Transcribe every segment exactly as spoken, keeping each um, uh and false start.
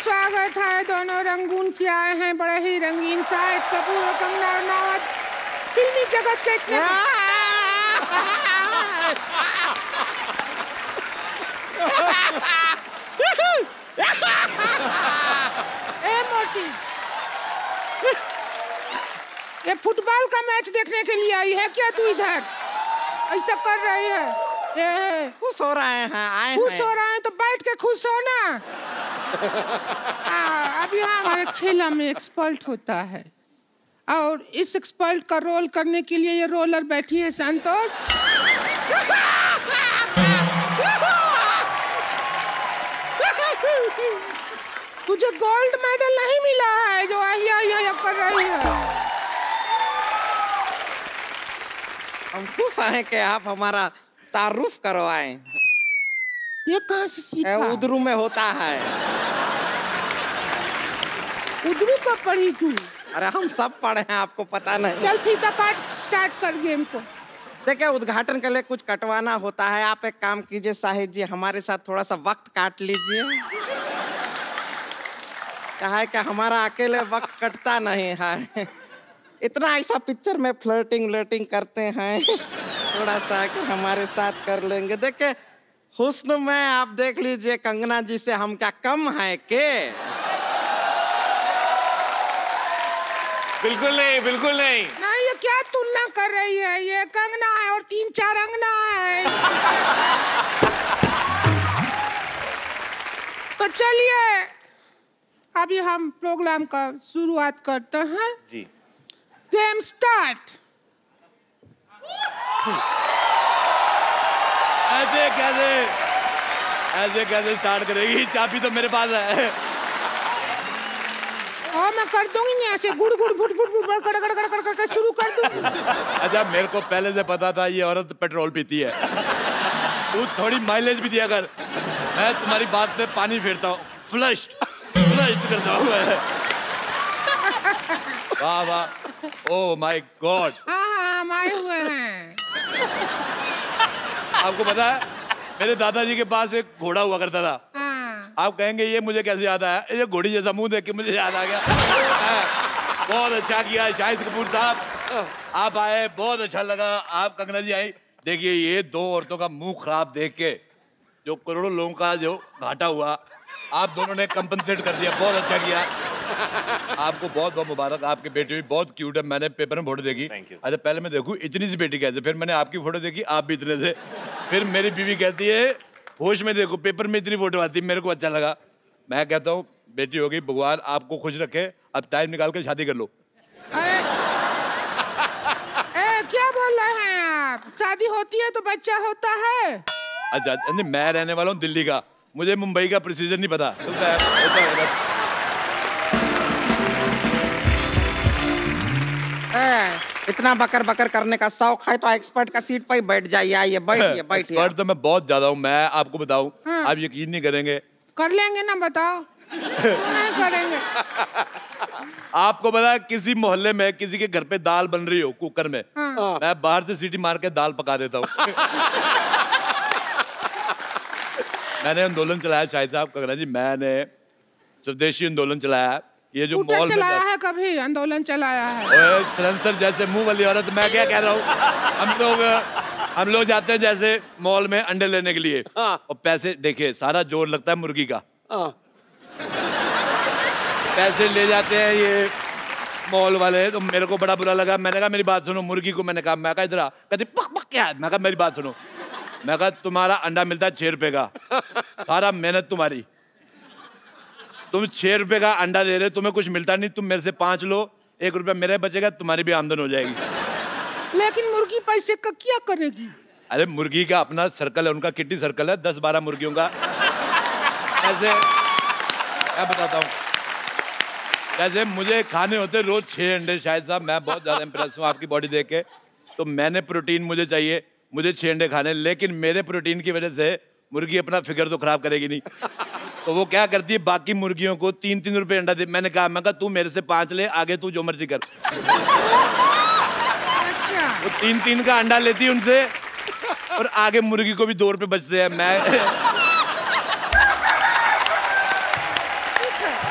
स्वागत है। दोनों रंगून से आए हैं, बड़े ही रंगीन। शाहिद कपूर और कंगना रनावत फिल्मी जगत के इतने ए मोटी, ये फुटबॉल का मैच देखने के लिए आई है क्या तू इधर? ऐसा कर रही है? ए, खुश हो रहे हैं, आए खुश हैं। हो रहे हैं तो बैठ के खुश हो ना। अब यहाँ हमारे खेला में एक्सपर्ट होता है और इस एक्सपर्ट का रोल करने के लिए ये रोलर बैठी है संतोष। तुझे गोल्ड मेडल नहीं मिला है जो आहिया आहिया कर रही है। हम खुश हैं कि आप हमारा तारुफ करवाएं। ये कहाँ से सीखा? उदरू में होता है। उदरू का पढ़ी तू? अरे हम सब पढ़े हैं, आपको पता नहीं। चल फीता काट, स्टार्ट कर गेम को। देखिए, उद्घाटन के लिए कुछ कटवाना होता है। आप एक काम कीजिए शाहिद जी, हमारे साथ थोड़ा सा वक्त काट लीजिए। क्या है कि हमारा अकेले वक्त कटता नहीं है। इतना ऐसा पिक्चर में फ्लर्टिंग लर्टिंग करते हैं, थोड़ा सा कि हमारे साथ कर लेंगे। देखिए, हुस्न में आप देख लीजिए कंगना जी से हम क्या कम है के? बिल्कुल नहीं, बिल्कुल नहीं। नहीं, ये क्या तुलना कर रही है? ये कंगना है और तीन चार अंगना है। तो चलिए अभी हम प्रोग्राम का शुरुआत करते हैं। जी। Game start. ऐसे कैसे ऐसे कैसे स्टार्ट करेगी? चाबी तो मेरे पास है। और मैं कर दूंगी ऐसे गुड़ गुड़ फुट फुट फुट कड़ कड़ कड़ कड़ करके शुरू कर दूंगी। अच्छा, मेरे को पहले से पता था ये औरत पेट्रोल पीती है। तू थोड़ी माइलेज भी दिया कर। मैं तुम्हारी बात पे पानी फेरता हूँ, फ्लश फ्लश करता हूँ। वाह वाह, ओह माय गॉड। हाँ हाँ, हम आए हुए हैं। आपको पता है मेरे दादाजी के पास एक घोड़ा हुआ करता था। हाँ। आप कहेंगे ये मुझे कैसे याद आया? ये घोड़ी जैसा मुंह देख के मुझे याद आ गया। बहुत अच्छा किया शाहिद कपूर साहब, आप आए, बहुत अच्छा लगा। आप कंगना जी आई। देखिए, ये दो औरतों का मुंह खराब देख के जो करोड़ों लोगों का जो घाटा हुआ, आप दोनों ने कंपनसेट कर दिया। बहुत अच्छा किया, आपको बहुत बहुत मुबारक। आपकी बेटी भी बहुत क्यूट है। मैंने पेपर में फोटो देखी। अच्छा, पहले मैं देखूं इतनी सी बेटी कैसे, फिर मैंने आपकी फोटो देखी, आप भी इतने थे। फिर मेरी बीवी कहती है होश में देखो, पेपर में इतनी फोटो आती है। मेरे को अच्छा लगा। मैं कहता हूँ बेटी होगी, भगवान आपको खुश रखे। अब टाइम निकाल के शादी कर लो। अरे ए, क्या बोल रहे हैं आप? शादी होती है तो बच्चा होता है। अच्छा नहीं, मैं रहने वाला हूँ दिल्ली का, मुझे मुंबई का प्रोसीजर नहीं पता। इतना बकर बकर करने का शौक है तो एक्सपर्ट का सीट पर ही बैठ जाइए। आइए बैठिए बैठिए। एक्सपर्ट तो मैं बहुत ज्यादा हूँ। मैं आपको बताऊँ, हाँ। आप यकीन नहीं करेंगे। कर लेंगे ना, बताओ। नहीं करेंगे। आपको पता है किसी मोहल्ले में किसी के घर पे दाल बन रही हो कुकर में, हाँ। मैं बाहर से सीटी मार के दाल पका देता हूँ। मैंने आंदोलन चलाया शाहिद साहब, कंगना जी, मैंने स्वदेशी आंदोलन चलाया। ये जो मॉल चलाया है, कभी आंदोलन चलाया है? सलेंसर जैसे मुंह वाली औरत, मैं क्या कह रहा हूँ, हम लोग हम लोग जाते हैं जैसे मॉल में अंडे लेने के लिए, और पैसे देखिए, सारा जोर लगता है मुर्गी का। पैसे ले जाते हैं ये मॉल वाले, तो मेरे को बड़ा बुरा लगा। मैंने कहा मेरी बात सुनो, मुर्गी को मैंने कहा, मैं कहा इधर आ, कहती पक पक क्या है? मैं कहा मेरी बात सुनो, मैं कहा तुम्हारा अंडा मिलता है छह रुपए का, सारा मेहनत तुम्हारी, तुम छह रुपए का अंडा दे रहे, तुम्हें कुछ मिलता नहीं, तुम मेरे से पांच लो, एक रुपया मेरे बचेगा, तुम्हारी भी आमदन हो जाएगी। लेकिन मुर्गी पैसे का क्या करेगी? अरे मुर्गी का अपना सर्कल है, उनका किट्टी सर्कल है, दस बारह मुर्गियों का। ऐसे मैं बताता हूँ, जैसे मुझे खाने होते रोज छह अंडे शायद साहब, मैं बहुत ज्यादा इंप्रेस हूँ आपकी बॉडी देख के, तो मैंने प्रोटीन मुझे चाहिए, मुझे छह अंडे खाने, लेकिन मेरे प्रोटीन की वजह से मुर्गी अपना फिगर तो खराब करेगी नहीं, तो वो क्या करती है, बाकी मुर्गियों को तीन तीन रुपए अंडा दे। मैंने कहा मैं कहा तू मेरे से पांच ले, आगे तू जो मर्जी कर। अच्छा। वो तीन तीन का अंडा लेती है उनसे, और आगे मुर्गी को भी दो रुपए बचते हैं। मैं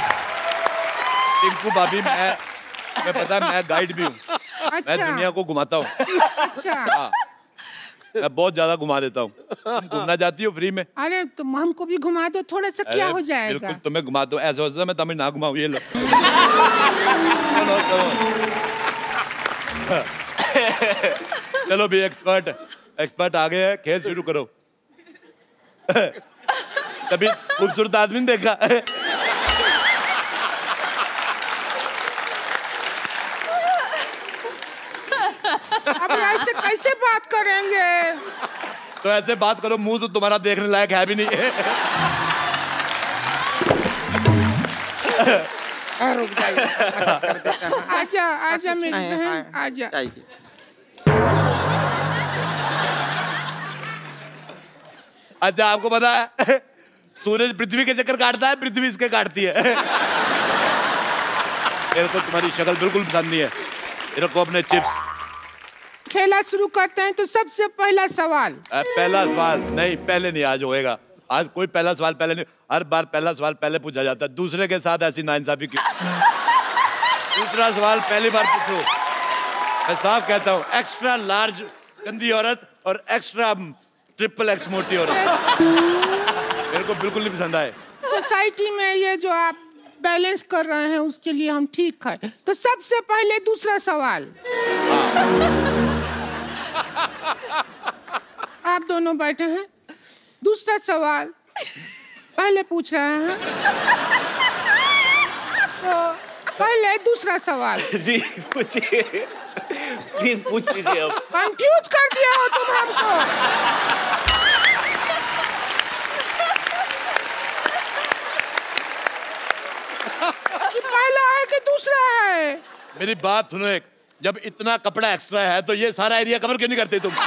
टिंकू भाभी मैं मैं पता है मैं गाइड भी हूँ। अच्छा। मैं दुनिया को घुमाता हूँ। अच्छा। हाँ, मैं बहुत ज्यादा घुमा देता हूँ। तुम घूमना चाहती हो फ्री में? अरे तुम हमको भी घुमा दो थोड़ा सा, क्या हो जाएगा? बिल्कुल तुम्हें घुमा दो। ऐसा होता है मैं तुम्हें ना घुमाऊँ। ये लो। चलो चलो चलो भी एक्सपर्ट एक्सपर्ट आ गए हैं, खेल शुरू करो। कभी खूबसूरत आदमी ने देखा? अब ऐसे कैसे बात करेंगे? तो ऐसे बात करो, मुंह तो तुम्हारा देखने लायक है भी नहीं। रुक जाइए, मदद कर देते हैं। आजा आजा मेरी बहन, आजा। अच्छा आपको पता है सूरज पृथ्वी के चक्कर काटता है, पृथ्वी इसके काटती है। मेरे को तुम्हारी शक्ल बिल्कुल पसंद नहीं है। मेरे को अपने चिप्स। खेला शुरू करते हैं तो सबसे पहला सवाल। पहला सवाल नहीं, पहले नहीं, आज होएगा। आज कोई पहला सवाल पहले नहीं, हर बार पहला सवाल पहले पूछा जाता है। दूसरे के साथ ऐसी नाइंसाफी क्यों? दूसरा सवाल पहली बार पूछो। मैं साफ कहता हूँ, एक्स्ट्रा लार्ज गंदी औरत और एक्स्ट्रा ट्रिपल एक्स मोटी औरत मेरे को बिल्कुल नहीं पसंद आए। सोसाइटी में ये जो आप बैलेंस कर रहे हैं उसके लिए हम ठीक है। तो सबसे पहले दूसरा सवाल। आप दोनों बैठे हैं, दूसरा सवाल पहले पूछ रहे हैं। तो पहले दूसरा सवाल। जी पूछिए, प्लीज पूछ लीजिए। अब कंफ्यूज कर दिया हो तुम हमको। कि पहला है कि दूसरा है? मेरी बात सुनो, एक जब इतना कपड़ा एक्स्ट्रा है तो ये सारा एरिया कवर क्यों नहीं करते तुम?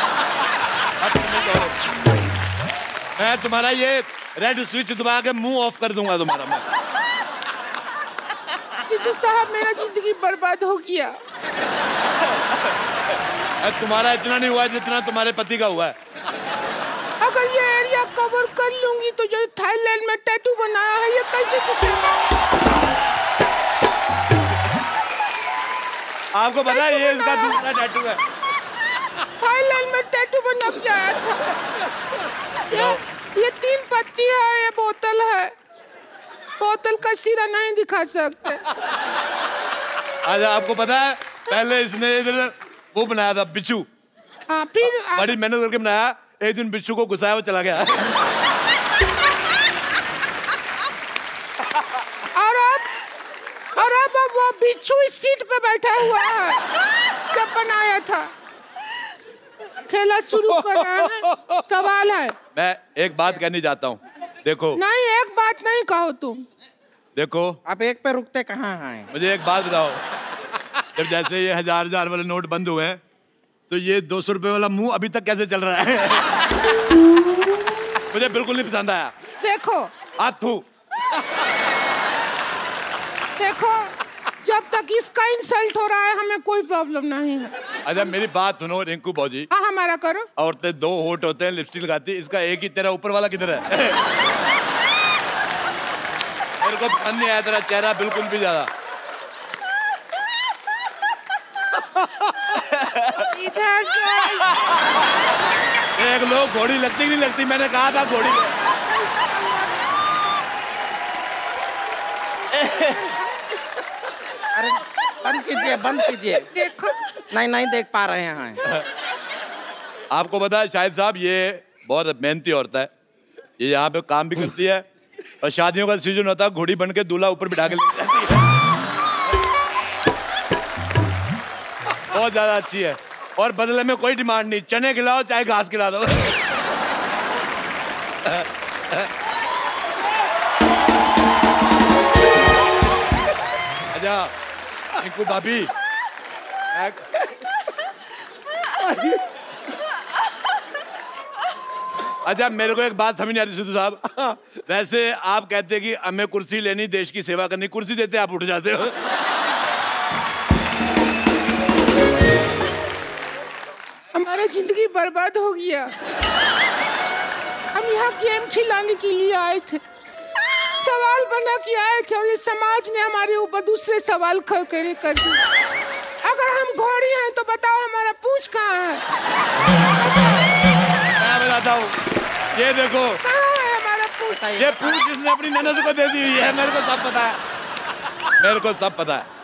मैं तुम्हारा ये रेड स्विच दबा के मुंह ऑफ कर दूंगा तुम्हारा मैं। तो साहब मेरा जिंदगी बर्बाद हो गया। तुम्हारा इतना नहीं हुआ जितना तुम्हारे पति का हुआ है। अगर ये एरिया कवर कर लूंगी तो जो थाईलैंड में टैटू बनाया है ये कैसे दिखेगा? आपको पता है ये इसका दूसरा टैटू है। थाईलैंड में टैटू बना के आया था। ये, ये तीन पत्ती है, ये बोतल है। बोतल का सिरा नहीं दिखा सकते। अच्छा आपको पता है पहले इसने इधर वो बनाया था बिच्छू। हाँ फिर बड़ी मेहनत करके बनाया, एक दिन बिच्छू को घुसाया वो चला गया। और अब और अब वो बिच्छू इस सीट पे बैठा हुआ है जब बनाया था। खेला शुरू कर रहे हैं, सवाल है। मैं एक बात कहनी चाहता हूँ, देखो। नहीं एक बात नहीं कहो तुम। देखो आप एक पे रुकते कहाँ हैं? मुझे एक बात बताओ, जब जैसे ये हजार हजार वाले नोट बंद हुए हैं तो ये दो सौ रुपए वाला मुंह अभी तक कैसे चल रहा है? मुझे बिल्कुल नहीं पसंद आया। देखो हाथू देखो, जब तक इसका इंसल्ट हो रहा है हमें कोई प्रॉब्लम नहीं है। अच्छा मेरी बात सुनो रिंकू भौजी। हाँ हमारा करो। औरतें दो होठ होते हैं, लिपस्टिक लगाती है, इसका एक ही तेरा ऊपर वाला किधर है? मेरे को पसंद नहीं आया तेरा चेहरा बिल्कुल भी ज्यादा। इधर एक लोग घोड़ी लगती नहीं लगती, मैंने कहा था घोड़ी। अरे बंद कीजिए, बंद कीजिए। देखो नहीं नहीं देख पा रहे हैं। आपको पता है शाहिद साहब ये बहुत मेहनती औरत है, ये यहाँ पे काम भी करती है और शादियों का सीजन होता है घोड़ी बन के दूल्हा ऊपर बिठा के ले जाती है। बहुत ज्यादा अच्छी है और बदले में कोई डिमांड नहीं, चने खिलाओ चाहे घास खिला दो। अच्छा टिंकू भाभी, अच्छा मेरे को एक बात समझ नहीं आती सिद्धू साहब, वैसे आप कहते हैं कि हमें कुर्सी लेनी, देश की सेवा करनी, कुर्सी देते आप उठ जाते हो। हमारा जिंदगी बर्बाद हो गया। हम यहाँ गेम खिलाने के लिए आए थे, सवाल बना के आए थे और ये समाज ने हमारे ऊपर दूसरे सवाल खड़े कर दिए। अगर हम घोड़ी हैं तो बताओ हमारा पूंछ कहाँ है? मैं बताता हूँ, ये देखो कहाँ है हमारा पूंछ? ये पूंछ इसने अपनी ननद को दे दी हुई है। मेरे को सब पता है, मेरे को सब पता है।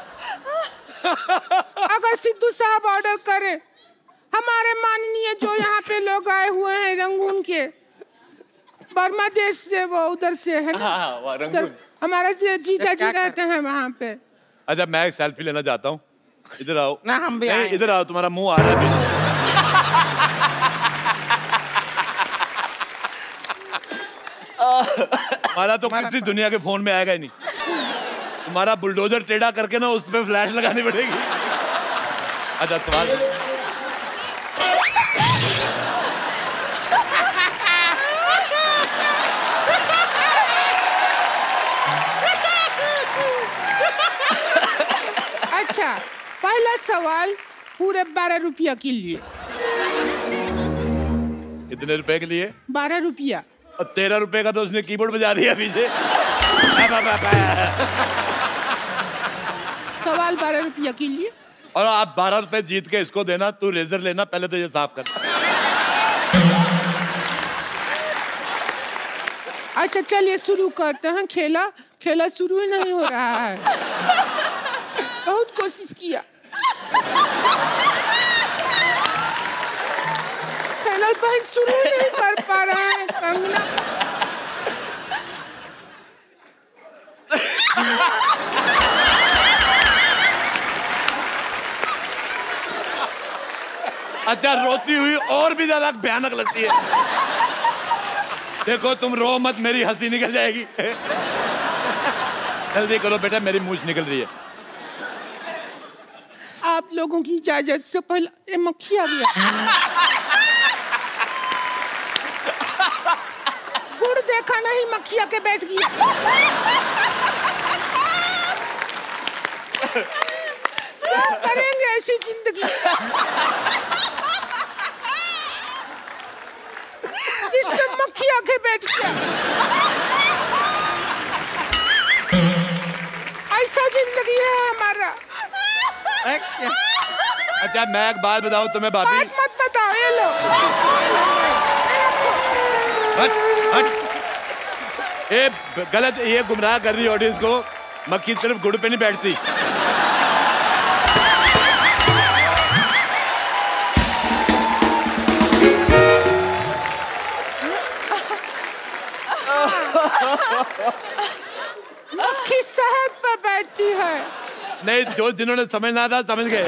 अगर सिद्धू साहब ऑर्डर करें, हमारे माननीय जो यहाँ पे लोग आए हुए हैं रंगून के, बर्मा देश से, वो उधर से है ना, हाँ, उधर हमारा जीजा जी रहते हैं वहाँ पे। अच्छा मैं एक सेल्फी लेना चाहता हूँ, इधर आओ ना। हम भी आए। इधर आओ, तुम्हारा मुंह आ रहा है। हमारा तो किसी दुनिया के फोन में आएगा ही नहीं। तुम्हारा बुलडोजर टेढ़ा करके ना उस पे फ्लैश लगानी पड़ेगी। अच्छा तुम्हारा अच्छा, पहला सवाल पूरे बारह रुपया के लिए। कितने रुपए के लिए? बारह रुपया। और तेरह रुपए का तो उसने कीबोर्ड बजा दिया पीछे। सवाल बारह रुपया के लिए। और आप बारह रुपए जीत के इसको देना, तू रेजर लेना, पहले तो ये साफ कर। अच्छा चलिए शुरू करते हैं। खेला खेला शुरू ही नहीं हो रहा है। बहुत कोशिश किया, खेला भाई शुरू नहीं कर पा रहा है। कंगना अच्छा रोती हुई और भी ज्यादा भयानक लगती है। देखो तुम रो मत, मेरी हंसी निकल जाएगी। जल्दी करो बेटा, मेरी मूंछ निकल रही है। आप लोगों की इजाजत से पहले ये मक्खी आ गया। गुड़ देखा नहीं, मक्खी आके बैठ गया। क्या करेंगे ऐसी जिंदगी जिसमें मक्खी आके बैठ गया? ऐसा जिंदगी है हमारा। अच्छा मैं एक बात बताऊं तुम्हें भाभी? बात मत बताओ, ये लो। हट हट। ये गलत, ये गुमराह कर रही ऑडियंस को। मक्खी सिर्फ गुड़ पे नहीं बैठती। मक्खी शहद पे बैठती है। नहीं, जो जिन्होंने समझना था समझ गए।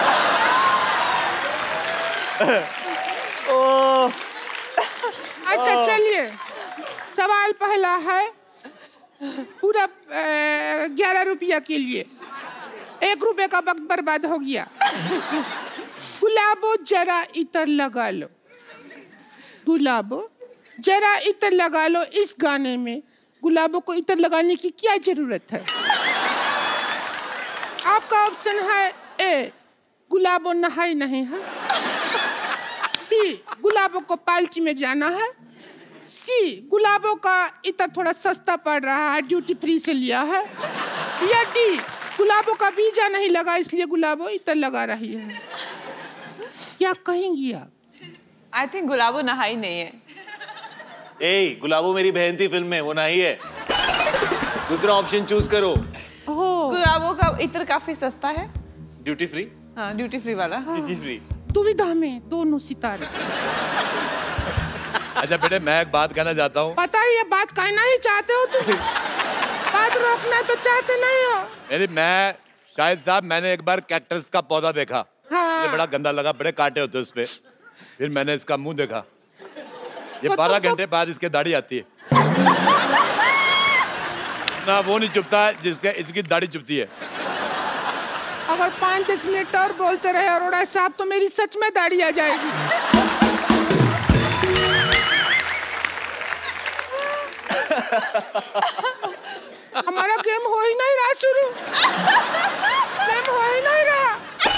अच्छा चलिए, सवाल पहला है पूरा ग्यारह रुपया के लिए। एक रुपए का वक्त बर्बाद हो गया। गुलाबो जरा इतर लगा लो, गुलाबो जरा इतर लगा लो। इस गाने में गुलाबों को इतर लगाने की क्या जरूरत है? आपका ऑप्शन है ए, गुलाबों नहाई नहीं है। बी, गुलाबों को पार्टी में जाना है। सी, गुलाबों का इतर थोड़ा सस्ता पड़ रहा है, ड्यूटी फ्री से लिया है। या डी, गुलाबों का वीजा नहीं लगा इसलिए गुलाबों इतर लगा रही है। क्या कहेंगी आप? आई थिंक गुलाबो नहाई नहीं है। ए, गुलाबो मेरी बहन थी फिल्म में, वो नहाई है। दूसरा ऑप्शन चूज करो। गुलाबों का इत्र काफी सस्ता है। Duty free? हाँ, ड्यूटी फ्री वाला। Duty free. दुविधा में दोनों सितारे। अच्छा बेटे मैं एक बात कहना चाहता हूँ। पता है ये बात कहना ही चाहते हो तुम। बात रोकना तो चाहते नहीं हो। मेरी मैं शाहिद साहब, मैंने एक बार कैक्टस का पौधा देखा। हाँ। ये बड़ा गंदा लगा, बड़े कांटे होते उस पे। फिर मैंने इसका मुंह देखा। ये बारह घंटे बाद इसके दाढ़ी आती है ना, वो नहीं चुपता जिसके इसकी दाढ़ी चुपती है। अगर पाँच दस मिनट और बोलते रहे अरोड़ा साहब तो मेरी सच में दाढ़ी आ जाएगी। हमारा गेम हो ही नहीं रहा शुरू। गेम हो ही नहीं रहा।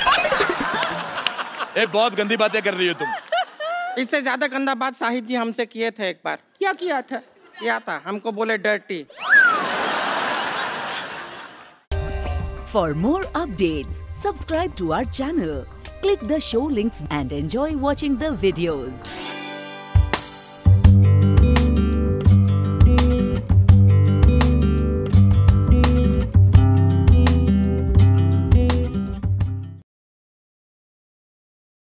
ये बहुत गंदी बातें कर रही हो तुम। इससे ज्यादा गंदा बात शाहिद जी हमसे किए थे एक बार। क्या किया था? किया था, हमको बोले dirty. For more updates, subscribe to our channel, click the show links and enjoy watching the videos.